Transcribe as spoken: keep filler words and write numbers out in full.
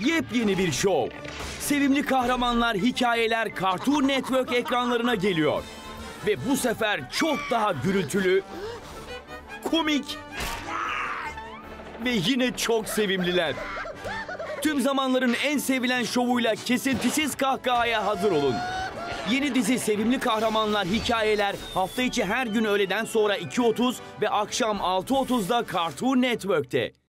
Yepyeni bir şov. Sevimli kahramanlar, hikayeler Cartoon Network ekranlarına geliyor. Ve bu sefer çok daha gürültülü, komik ve yine çok sevimliler. Tüm zamanların en sevilen şovuyla kesintisiz kahkahaya hazır olun. Yeni dizi Sevimli Kahramanlar Hikayeler hafta içi her gün öğleden sonra iki otuz ve akşam altı otuzda Cartoon Network'te.